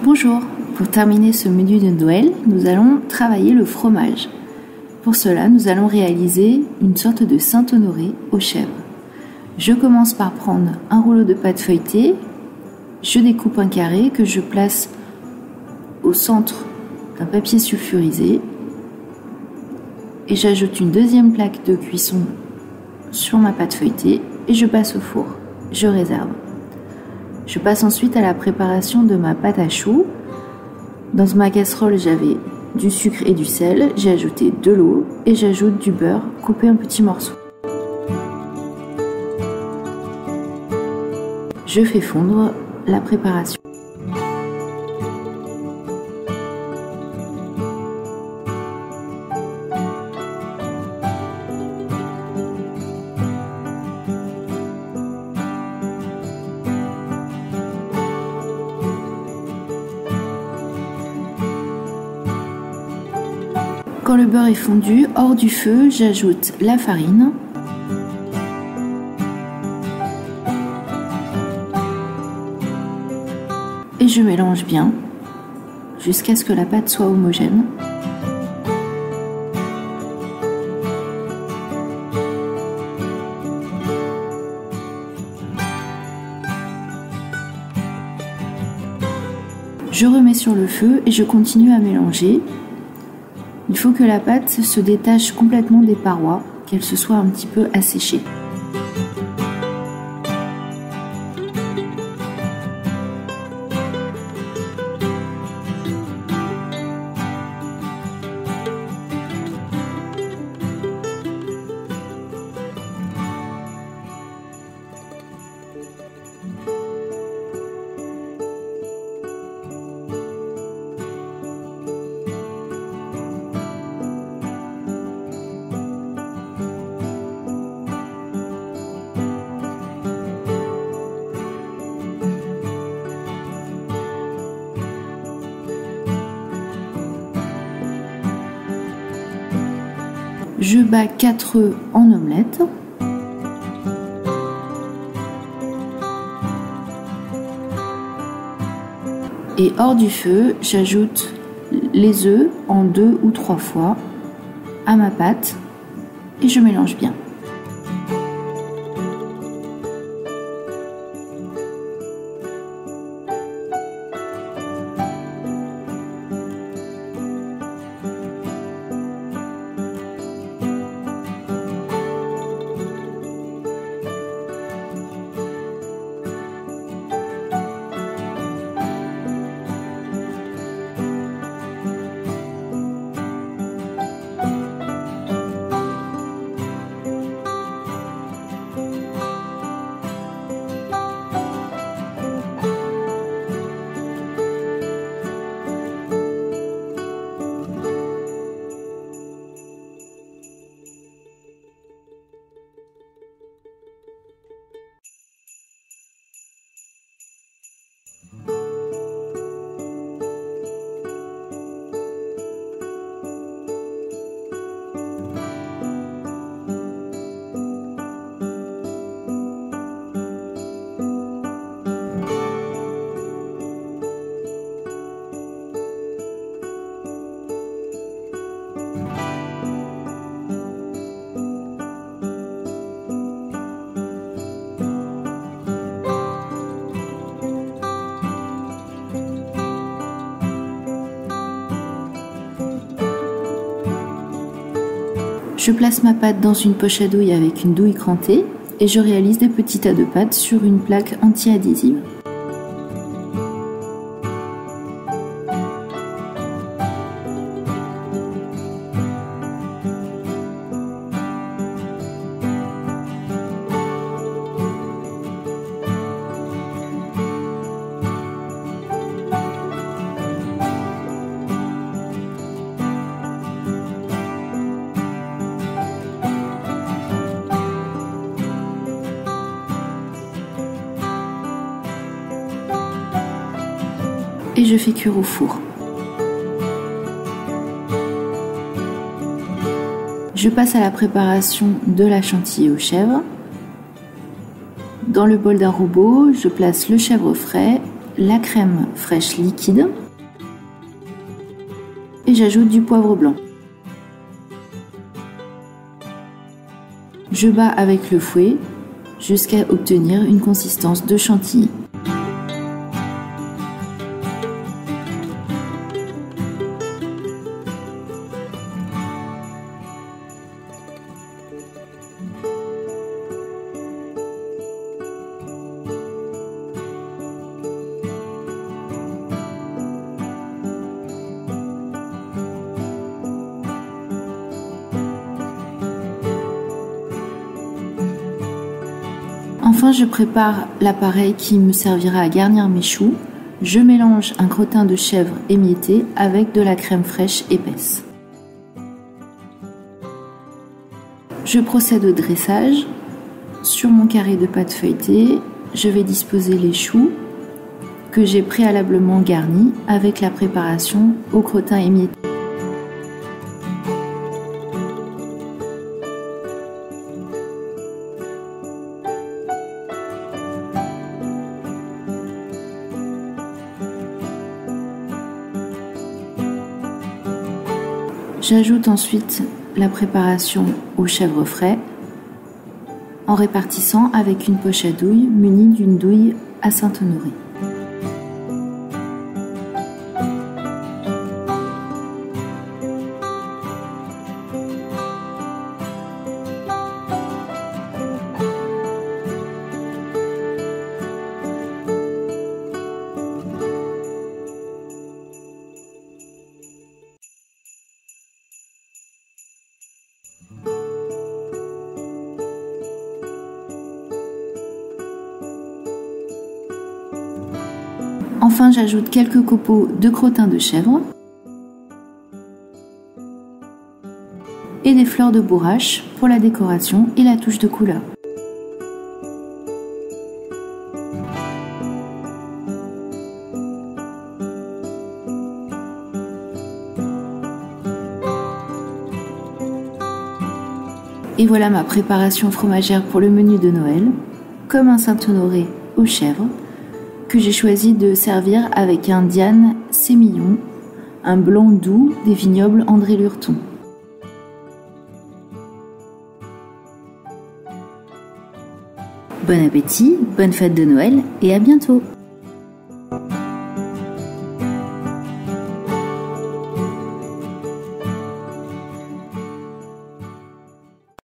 Bonjour, pour terminer ce menu de Noël, nous allons travailler le fromage. Pour cela, nous allons réaliser une sorte de Saint-Honoré aux chèvres. Je commence par prendre un rouleau de pâte feuilletée, je découpe un carré que je place au centre d'un papier sulfurisé et j'ajoute une deuxième plaque de cuisson sur ma pâte feuilletée et je passe au four. Je réserve. Je passe ensuite à la préparation de ma pâte à choux. Dans ma casserole, j'avais du sucre et du sel. J'ai ajouté de l'eau et j'ajoute du beurre coupé en petits morceaux. Je fais fondre la préparation. Quand le beurre est fondu, hors du feu, j'ajoute la farine. Et je mélange bien jusqu'à ce que la pâte soit homogène. Je remets sur le feu et je continue à mélanger. Il faut que la pâte se détache complètement des parois, qu'elle se soit un petit peu asséchée. Je bats 4 œufs en omelette. Et hors du feu, j'ajoute les œufs en 2 ou 3 fois à ma pâte et je mélange bien. Je place ma pâte dans une poche à douille avec une douille crantée et je réalise des petits tas de pâte sur une plaque anti-adhésive. Et je fais cuire au four. Je passe à la préparation de la chantilly aux chèvres. Dans le bol d'un robot, je place le chèvre frais, la crème fraîche liquide et j'ajoute du poivre blanc. Je bats avec le fouet jusqu'à obtenir une consistance de chantilly. Enfin, je prépare l'appareil qui me servira à garnir mes choux. Je mélange un crottin de chèvre émietté avec de la crème fraîche épaisse. Je procède au dressage. Sur mon carré de pâte feuilletée, je vais disposer les choux que j'ai préalablement garnis avec la préparation au crottin émietté. J'ajoute ensuite la préparation au chèvre frais en répartissant avec une poche à douille munie d'une douille à Saint-Honoré. Enfin, j'ajoute quelques copeaux de crottin de chèvre et des fleurs de bourrache pour la décoration et la touche de couleur. Et voilà ma préparation fromagère pour le menu de Noël, comme un Saint-Honoré aux chèvres, que j'ai choisi de servir avec un Diane Sémillon, un blanc doux des vignobles André Lurton. Bon appétit, bonne fête de Noël et à bientôt!